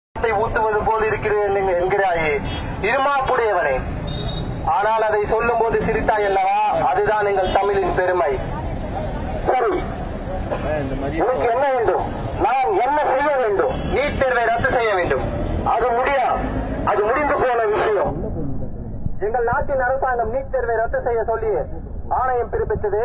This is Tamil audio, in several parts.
ஊத்துவது போல் இருக்கிறேன் என்கிறாயே இருமாப்புடையவனே. ஆனால் அதை சொல்லும் போது சிரித்தாய் அல்லவா? அதுதான் எங்கள் தமிழின் பெருமை. சரி, உனக்கு என்ன வேண்டும்? நான் என்ன செய்ய வேண்டும்? நீட் தேர்வை ரத்து செய்ய வேண்டும். அது முடியாது, அது முடிந்து போன விஷயம். எங்கள் நாட்டின் அரசாங்கம் நீட் தேர்வை ரத்து செய்ய சொல்லி ஆணையம் பிறப்பித்தது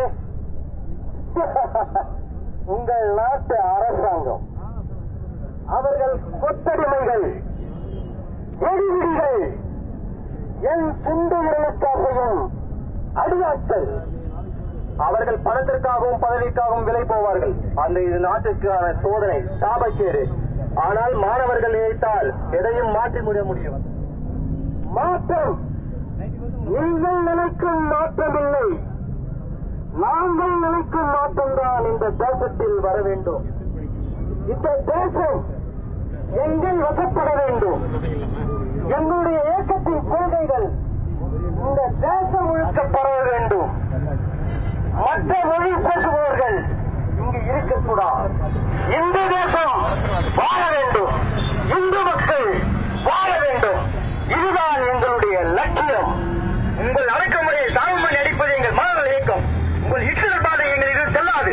உங்கள் நாட்டு அரசாங்கம். அவர்கள் கொத்தடிமைகள், எதிரிகள், என் துண்டு விரலுக்காகவும் அடியாட்கள். அவர்கள் பணத்திற்காகவும் பதவிக்காகவும் விலை போவார்கள். அந்த இது நாட்டிற்கான சோதனை, சாபக்கேடு. ஆனால் மாணவர்கள் நினைத்தால் எதையும் மாற்றி முடியும். மாற்றம் நீங்கள் நினைக்கும் மாற்றமில்லை, நாங்கள் நினைக்கும் மாற்றம்தான் இந்த தேசத்தில் வர வேண்டும். இந்த தேசம் எங்கள் வசப்பட வேண்டும். எங்களுடைய இயக்கத்தின் கொள்கைகள் இந்த தேசம் முழுக்க பரவ வேண்டும். மற்ற மொழி பேசுபவர்கள் இங்கு இருக்கக்கூடாது. இந்து தேசம் வாழ வேண்டும், இந்து மக்கள் வாழ வேண்டும். இதுதான் எங்களுடைய லட்சியம். உங்கள் அடக்குமுறையை தாழ்மணி அடிப்பது எங்கள் மாணவர் இயக்கம். உங்கள் ஹிட்லர் பாதை எங்கள் இது செல்லாது.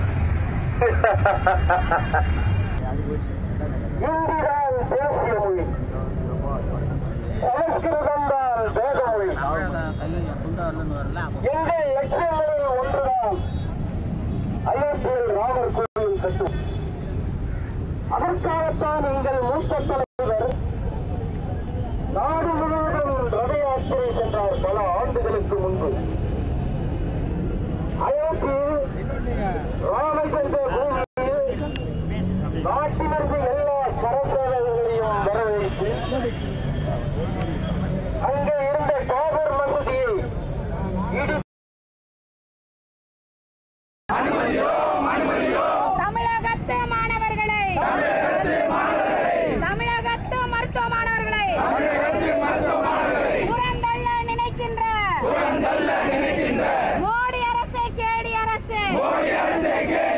இந்திதான் தேசிய மொழி, சமஸ்கிருதம் தான் வேத மொழி. எங்கள் லட்சியங்களில் ஒன்றுதான் அயோத்தியில் ராமர் கோவில் கட்டும். அதற்காகத்தான் எங்கள் மூத்த தலைவர் நாடு முழுவதும் ரத யாத்திரை சென்றார். பல ஆண்டுகளுக்கு முன்பு அயோத்தியில் ராமச்சந்திர பூமியில் நாட்டிலிருந்து எல்லா கரசேவர்களையும் வரவேற்று அங்கே இருந்த பாபர் மசூதியை இடி தமிழகத்து மாணவர்களை, தமிழகத்து மருத்துவ மாணவர்களை புறந்தள்ள நினைக்கின்ற மோடி அரசு, கேடி அரசு